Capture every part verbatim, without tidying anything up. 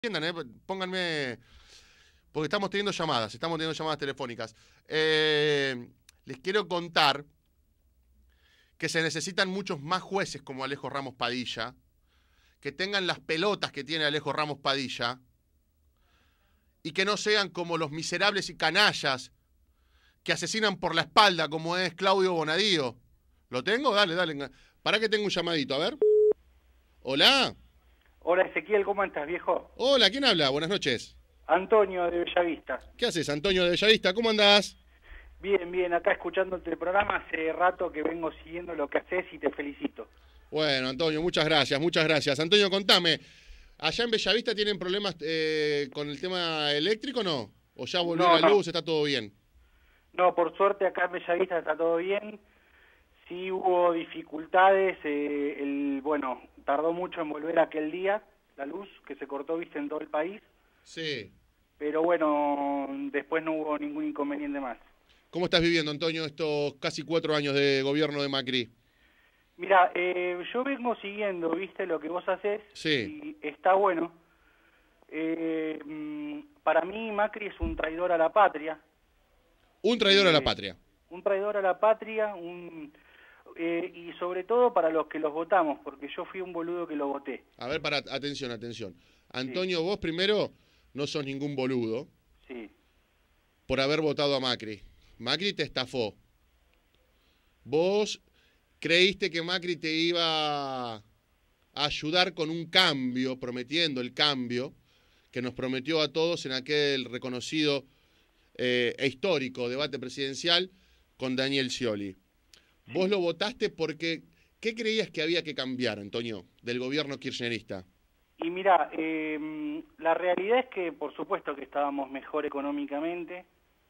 entiendan, eh, pónganme, porque estamos teniendo llamadas, estamos teniendo llamadas telefónicas. Eh, les quiero contar que se necesitan muchos más jueces como Alejo Ramos Padilla, que tengan las pelotas que tiene Alejo Ramos Padilla, y que no sean como los miserables y canallas que asesinan por la espalda, como es Claudio Bonadío. ¿Lo tengo? Dale, dale. Para que tengo un llamadito, a ver. Hola. Hola Ezequiel, ¿cómo estás, viejo? Hola, ¿quién habla? Buenas noches. Antonio de Bellavista. ¿Qué haces, Antonio de Bellavista? ¿Cómo andás? Bien, bien, acá escuchándote el programa, hace rato que vengo siguiendo lo que haces y te felicito. Bueno, Antonio, muchas gracias, muchas gracias. Antonio, contame, ¿allá en Bellavista tienen problemas eh, con el tema eléctrico o no? ¿O ya volvió No, la no. luz, está todo bien? No, por suerte acá en Bellavista está todo bien. Sí hubo dificultades, eh, el, bueno, tardó mucho en volver aquel día la luz, que se cortó, viste, en todo el país. Sí. Pero bueno, después no hubo ningún inconveniente más. ¿Cómo estás viviendo, Antonio, estos casi cuatro años de gobierno de Macri? Mira, eh, yo vengo siguiendo, viste, lo que vos haces. Sí. Y está bueno. Eh, para mí Macri es un traidor a la patria. Un traidor a la Eh, patria. Un traidor a la patria, un, eh, y sobre todo para los que los votamos, porque yo fui un boludo que lo voté. A ver, para, atención, atención. Antonio, Sí. vos primero no sos ningún boludo Sí. por haber votado a Macri. Macri te estafó. Vos creíste que Macri te iba a ayudar con un cambio, prometiendo el cambio que nos prometió a todos en aquel reconocido eh, e histórico debate presidencial con Daniel Scioli. Vos lo votaste porque, ¿qué creías que había que cambiar, Antonio, del gobierno kirchnerista? Y mira, eh, la realidad es que por supuesto que estábamos mejor económicamente,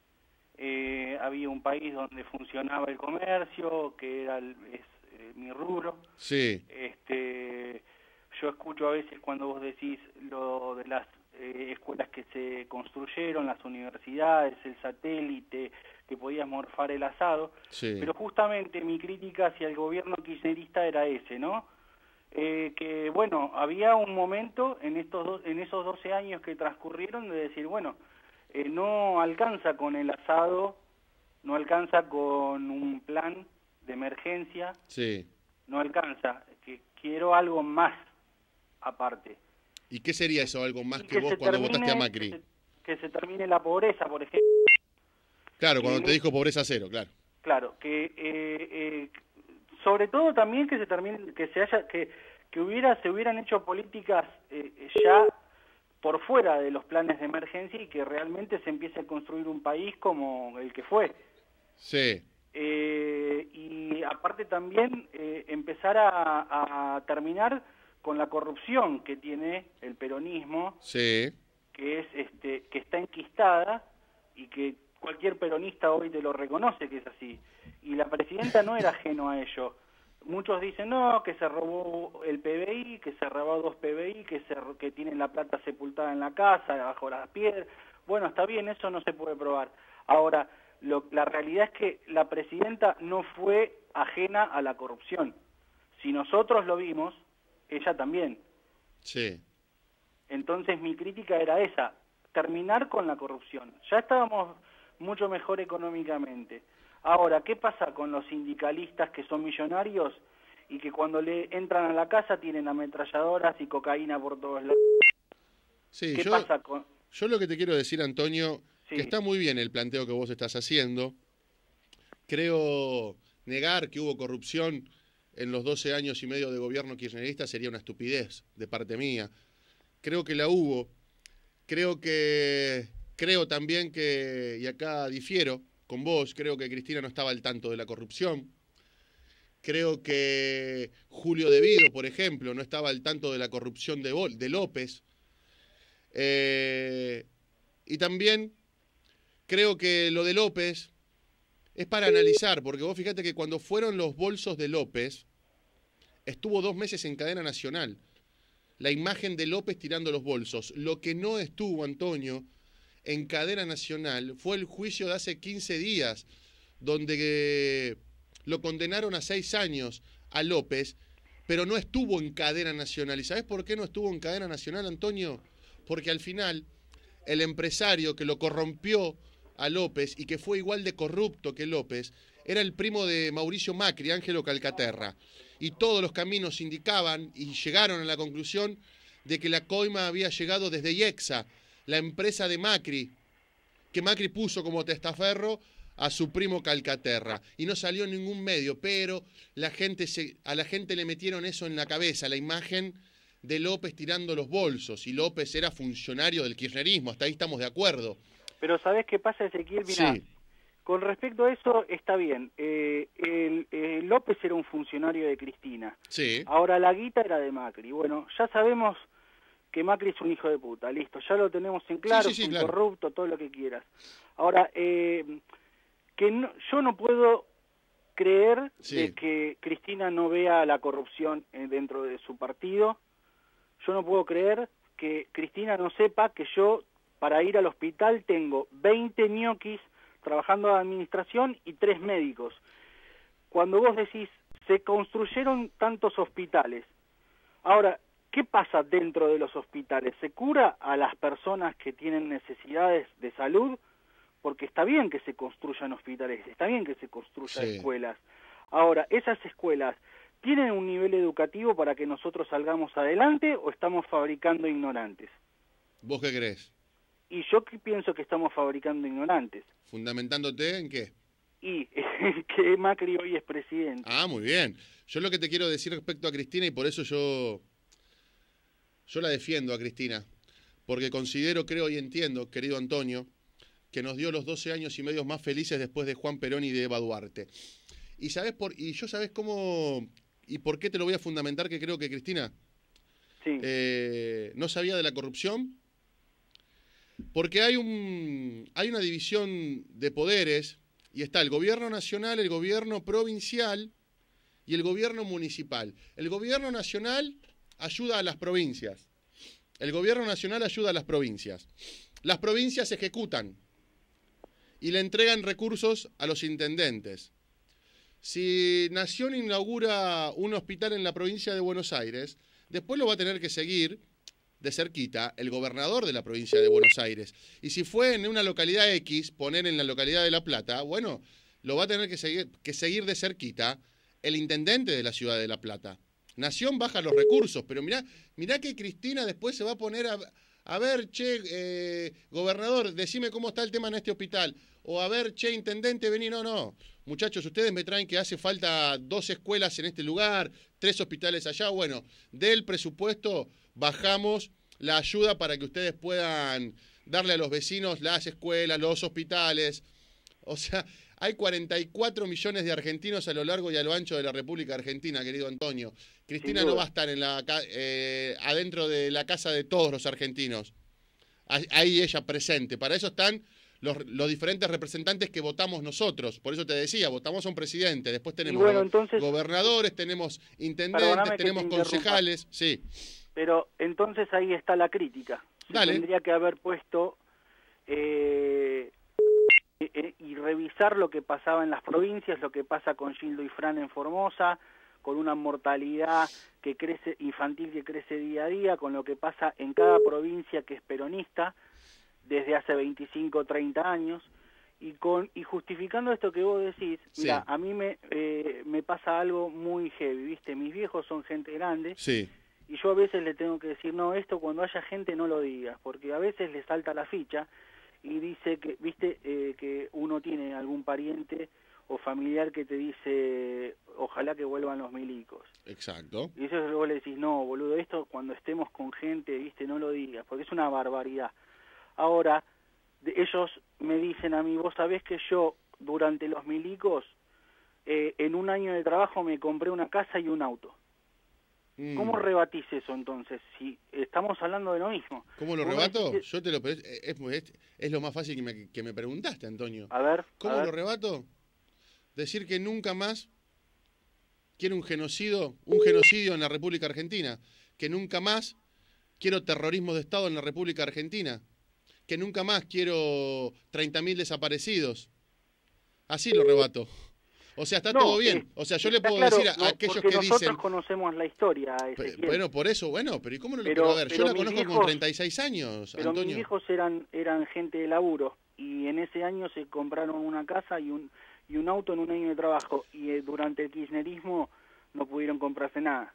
eh, había un país donde funcionaba el comercio, que era el, es, eh, mi rubro. Sí. Este, yo escucho a veces cuando vos decís lo de las eh, escuelas que se construyeron, las universidades, el satélite, que podías morfar el asado, Sí. pero justamente mi crítica hacia el gobierno kirchnerista era ese, ¿no? Eh, que bueno, había un momento en estos dos, en esos doce años que transcurrieron de decir, bueno, eh, no alcanza con el asado, no alcanza con un plan de emergencia, Sí. no alcanza, que quiero algo más aparte. ¿Y qué sería eso, algo más Y que, vos se cuando termine, votaste a Macri? Que se, que se termine la pobreza, por ejemplo. Claro, cuando Eh, te dijo pobreza cero, claro. Claro, que eh, eh, sobre todo también que se termine, que se haya, que, que hubiera, se hubieran hecho políticas eh, ya por fuera de los planes de emergencia y que realmente se empiece a construir un país como el que fue. Sí. Eh, y aparte también eh, empezar a, a terminar con la corrupción que tiene el peronismo, Sí. que es este, que está enquistada y que cualquier peronista hoy te lo reconoce que es así. Y la presidenta no era ajeno a ello. Muchos dicen, no, que se robó el P B I, que se robó dos P B I, que, se, que tienen la plata sepultada en la casa, bajo las piedras. Bueno, está bien, eso no se puede probar. Ahora, lo, la realidad es que la presidenta no fue ajena a la corrupción. Si nosotros lo vimos, ella también. Sí. Entonces mi crítica era esa, terminar con la corrupción. Ya estábamos mucho mejor económicamente. Ahora, ¿qué pasa con los sindicalistas que son millonarios y que cuando le entran a la casa tienen ametralladoras y cocaína por todos lados? Sí, ¿Qué yo, pasa con...? yo lo que te quiero decir, Antonio, Sí. que está muy bien el planteo que vos estás haciendo. Creo negar que hubo corrupción en los doce años y medio de gobierno kirchnerista sería una estupidez de parte mía. Creo que la hubo. Creo que creo también que, y acá difiero con vos, creo que Cristina no estaba al tanto de la corrupción. Creo que Julio De Vido, por ejemplo, no estaba al tanto de la corrupción de, Bol, de López. Eh, y también creo que lo de López es para analizar, porque vos fíjate que cuando fueron los bolsos de López, estuvo dos meses en cadena nacional. La imagen de López tirando los bolsos. Lo que no estuvo, Antonio, en cadena nacional fue el juicio de hace quince días, donde eh, lo condenaron a seis años a López, pero no estuvo en cadena nacional. ¿Y sabés por qué no estuvo en cadena nacional, Antonio? porque al final el empresario que lo corrompió a López y que fue igual de corrupto que López era el primo de Mauricio Macri, Ángelo Calcaterra. Y todos los caminos indicaban y llegaron a la conclusión de que la coima había llegado desde IEXA, la empresa de Macri, que Macri puso como testaferro a su primo Calcaterra. Y no salió en ningún medio, pero la gente se, a la gente le metieron eso en la cabeza, la imagen de López tirando los bolsos. Y López era funcionario del kirchnerismo, hasta ahí estamos de acuerdo. Pero ¿sabés qué pasa, Ezequiel? Mirá, Sí. Con respecto a eso, está bien. Eh, el, eh, López era un funcionario de Cristina. Sí. Ahora, la guita era de Macri. Bueno, ya sabemos que Macri es un hijo de puta, listo. Ya lo tenemos en claro, Sí, sí, sí, es un claro. corrupto, todo lo que quieras. Ahora, eh, que no, yo no puedo creer Sí. de que Cristina no vea la corrupción eh, dentro de su partido. Yo no puedo creer que Cristina no sepa que yo, para ir al hospital, tengo veinte ñoquis trabajando en administración y tres médicos. Cuando vos decís, se construyeron tantos hospitales. Ahora, ¿qué pasa dentro de los hospitales? ¿Se cura a las personas que tienen necesidades de salud? Porque está bien que se construyan hospitales, está bien que se construyan Sí. escuelas. Ahora, ¿esas escuelas tienen un nivel educativo para que nosotros salgamos adelante o estamos fabricando ignorantes? ¿Vos qué crees? Y yo que pienso que estamos fabricando ignorantes. ¿Fundamentándote en qué? Y que Macri hoy es presidente. Ah, muy bien. Yo lo que te quiero decir respecto a Cristina, y por eso yo, yo la defiendo a Cristina, porque considero, creo y entiendo, querido Antonio, que nos dio los doce años y medio más felices después de Juan Perón y de Eva Duarte. Y sabes por, y yo sabes cómo y por qué te lo voy a fundamentar que creo que Cristina Sí. eh, no sabía de la corrupción. Porque hay un hay una división de poderes y está el gobierno nacional, el gobierno provincial y el gobierno municipal. El gobierno nacional ayuda a las provincias. El gobierno nacional ayuda a las provincias. Las provincias ejecutan y le entregan recursos a los intendentes. Si Nación inaugura un hospital en la provincia de Buenos Aires, después lo va a tener que seguir de cerquita el gobernador de la provincia de Buenos Aires. Y si fue en una localidad X, poner en la localidad de La Plata, bueno, lo va a tener que seguir, que seguir de cerquita el intendente de la ciudad de La Plata. Nación baja los recursos, pero mirá, mirá que Cristina después se va a poner a, a ver, che, eh, gobernador, decime cómo está el tema en este hospital. O a ver, che, intendente, vení, no, no. Muchachos, ustedes me traen que hace falta dos escuelas en este lugar, tres hospitales allá. Bueno, del presupuesto bajamos la ayuda para que ustedes puedan darle a los vecinos las escuelas, los hospitales. O sea, hay cuarenta y cuatro millones de argentinos a lo largo y a lo ancho de la República Argentina, querido Antonio. Cristina no va a estar en la, eh, adentro de la casa de todos los argentinos. Ahí ella presente. Para eso están los, los diferentes representantes que votamos nosotros. Por eso te decía, votamos a un presidente, después tenemos bueno, entonces, gobernadores, tenemos intendentes, tenemos concejales. Sí. Pero entonces ahí está la crítica. Se Dale. Tendría que haber puesto eh, eh, y revisar lo que pasaba en las provincias, lo que pasa con Gildo y Fran en Formosa, con una mortalidad que crece infantil que crece día a día, con lo que pasa en cada provincia que es peronista desde hace veinticinco o treinta años, y con y justificando esto que vos decís, Sí. mira, a mí me eh, me pasa algo muy heavy, ¿viste? Mis viejos son gente grande. Sí. Y yo a veces le tengo que decir, no, esto cuando haya gente no lo digas, porque a veces le salta la ficha y dice que, viste, eh, que uno tiene algún pariente o familiar que te dice, ojalá que vuelvan los milicos. Exacto. Y eso luego le decís, no, boludo, esto cuando estemos con gente, viste, no lo digas, porque es una barbaridad. Ahora, de, ellos me dicen a mí, vos sabés que yo, durante los milicos, eh, en un año de trabajo me compré una casa y un auto. ¿Cómo rebatís eso entonces? Si estamos hablando de lo mismo. ¿Cómo lo ¿Cómo rebato? decís? Yo te lo es, es, es lo más fácil que me, que me preguntaste, Antonio. A ver. ¿Cómo a ver. lo rebato? Decir que nunca más quiero un genocidio, un genocidio en la República Argentina, que nunca más quiero terrorismo de Estado en la República Argentina, que nunca más quiero treinta mil desaparecidos. Así lo rebato. O O sea, está No, todo bien. eh, O sea, yo le está puedo claro, decir a no, aquellos porque que nosotros dicen... conocemos la historia, Pe- Ezequiel. Bueno, por eso, bueno, pero ¿y cómo no lo Pero- puedo ver? Yo pero la mis conozco con viejos- treinta y seis años, Pero Antonio. mis hijos eran eran gente de laburo y en ese año se compraron una casa y un y un auto en un año de trabajo y eh, durante el kirchnerismo no pudieron comprarse nada.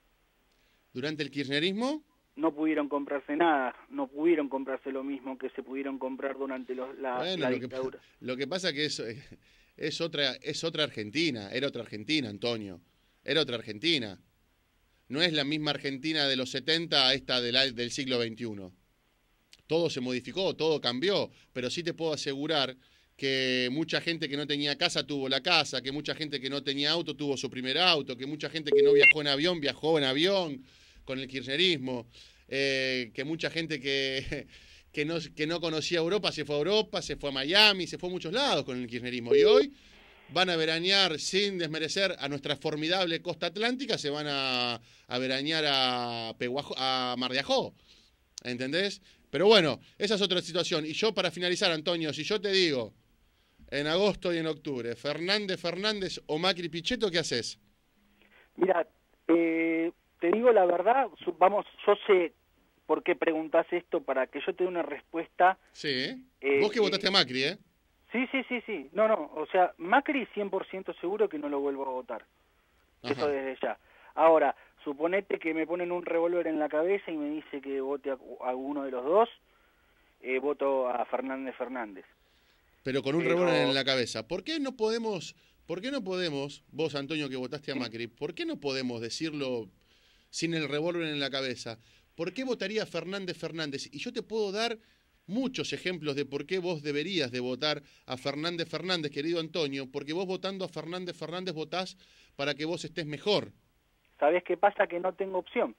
¿Durante el kirchnerismo? No pudieron comprarse nada, no pudieron comprarse lo mismo que se pudieron comprar durante los, la, Bueno, la lo que, dictadura. lo que pasa que es, es, otra, es otra Argentina, era otra Argentina, Antonio. Era otra Argentina. No es la misma Argentina de los setenta a esta de la- del siglo veintiuno. Todo se modificó, todo cambió, pero sí te puedo asegurar que mucha gente que no tenía casa tuvo la casa, que mucha gente que no tenía auto tuvo su primer auto, que mucha gente que no viajó en avión viajó en avión con el kirchnerismo, eh, que mucha gente que, que, no, que no conocía Europa se fue a Europa, se fue a Miami, se fue a muchos lados con el kirchnerismo. Y hoy van a veranear, sin desmerecer a nuestra formidable costa atlántica, se van a, a veranear a, Peguajo, a Mar de Ajó, ¿entendés? Pero bueno, esa es otra situación. Y yo, para finalizar, Antonio, si yo te digo, en agosto y en octubre, Fernández Fernández o Macri Pichetto, ¿qué haces? Mira, eh, te digo la verdad, su- vamos, yo sé por qué preguntás esto para que yo te dé una respuesta. Sí. Eh, Vos que eh, votaste a Macri, ¿eh? Sí, sí, sí, sí. No, no, o sea, Macri cien por ciento seguro que no lo vuelvo a votar. Ajá. Eso desde ya. Ahora, suponete que me ponen un revólver en la cabeza y me dice que vote a, a uno de los dos, eh, voto a Fernández Fernández. Pero con un Pero- revólver en la cabeza. ¿Por qué no podemos, por qué no podemos, vos, Antonio, que votaste a Sí. Macri, por qué no podemos decirlo sin el revólver en la cabeza? ¿Por qué votaría Fernández Fernández? Y yo te puedo dar muchos ejemplos de por qué vos deberías de votar a Fernández Fernández, querido Antonio, porque vos votando a Fernández Fernández votás para que vos estés mejor. ¿Sabés qué pasa? Que no tengo opción.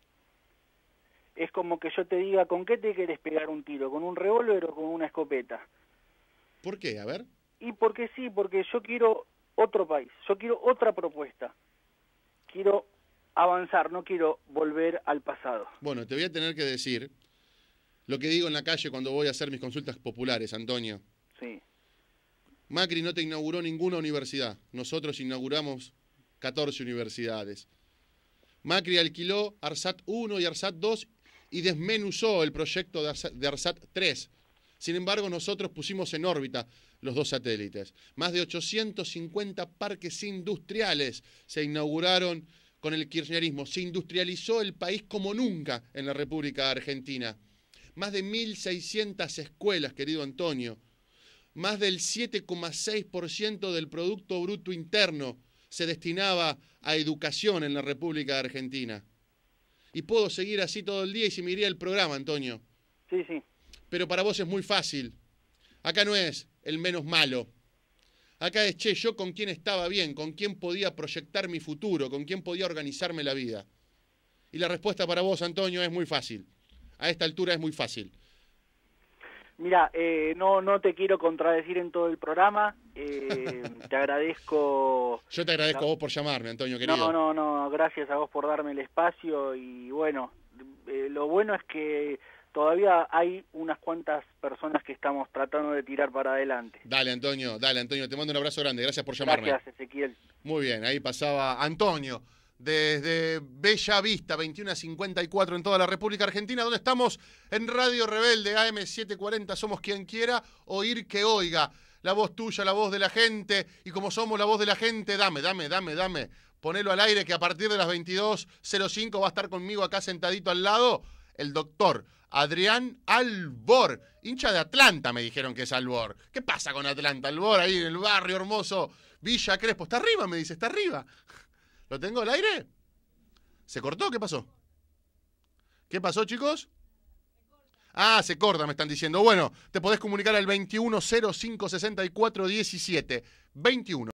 Es como que yo te diga, ¿con qué te querés pegar un tiro? ¿Con un revólver o con una escopeta? ¿Por qué? A ver. Y porque sí, porque yo quiero otro país, yo quiero otra propuesta. Quiero avanzar, no quiero volver al pasado. Bueno, te voy a tener que decir lo que digo en la calle cuando voy a hacer mis consultas populares, Antonio. Sí. Macri no te inauguró ninguna universidad. Nosotros inauguramos catorce universidades. Macri alquiló ARSAT uno y ARSAT dos y desmenuzó el proyecto de ARSAT, de ARSAT tres. Sin embargo, nosotros pusimos en órbita los dos satélites. Más de ochocientos cincuenta parques industriales se inauguraron con el kirchnerismo. Se industrializó el país como nunca en la República Argentina. Más de mil seiscientas escuelas, querido Antonio. Más del siete coma seis por ciento del Producto Bruto Interno se destinaba a educación en la República Argentina. Y puedo seguir así todo el día y se me iría el programa, Antonio. Sí, sí. Pero para vos es muy fácil. Acá no es el menos malo. Acá es, che, yo con quién estaba bien, con quién podía proyectar mi futuro, con quién podía organizarme la vida. Y la respuesta para vos, Antonio, es muy fácil. A esta altura es muy fácil. Mira, eh, no, no te quiero contradecir en todo el programa. Eh, te agradezco. Yo te agradezco No. a vos por llamarme, Antonio, querido. No, no, no. Gracias a vos por darme el espacio. Y bueno, eh, lo bueno es que todavía hay unas cuantas personas que estamos tratando de tirar para adelante. Dale, Antonio, dale, Antonio. Te mando un abrazo grande. Gracias por llamarme. Gracias, Ezequiel. Muy bien, ahí pasaba Antonio, desde Bella Vista, veintiuno a cincuenta y cuatro en toda la República Argentina, donde estamos en Radio Rebelde, A M setecientos cuarenta, somos quien quiera oír que oiga. La voz tuya, la voz de la gente, y como somos la voz de la gente, dame, dame, dame, dame. Ponelo al aire que a partir de las veintidós cero cinco va a estar conmigo acá sentadito al lado el doctor Adrián Albor, hincha de Atlanta, me dijeron que es Albor. ¿Qué pasa con Atlanta? Albor, ahí en el barrio hermoso, Villa Crespo. Está arriba, me dice, está arriba. ¿Lo tengo al aire? ¿Se cortó? ¿Qué pasó? ¿Qué pasó, chicos? Ah, se corta, me están diciendo. Bueno, te podés comunicar al veintiuno cero cinco sesenta y cuatro diecisiete. veintiuno